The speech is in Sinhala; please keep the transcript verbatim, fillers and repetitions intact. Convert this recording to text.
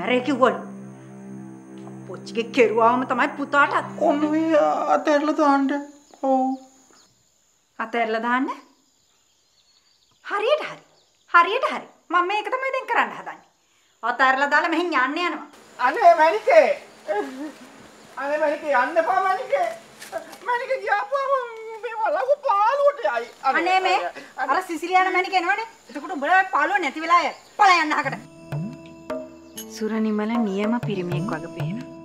මැරේ කිව්වලු. පොච්චිගේ කෙරුවාම තමයි පුතාට ඔන්නේ අතහැරලා දාන්න. ඔව්. අතහැරලා දාන්න? හරියට හරි. හරියට හරි. මම මේක තමයි දැන් කරන්න හදන්නේ. අතහැරලා දාලා මෙහෙන් යන්න යනවා. අනේ මණිකේ. අනේ මණිකේ යන්න එපා මණිකේ. මණිකේ ගියාපුවම මේ වලගු පාළුවට යයි. අනේ මේ අර සිසිලියාන මණිකේ නෝනේ. එතකොට උඹලා පාළුව නැති වෙලා යයි. පළ යන්න අහකට. සුරනිමල නියම පිරිමියෙක් වගේ පේනවා.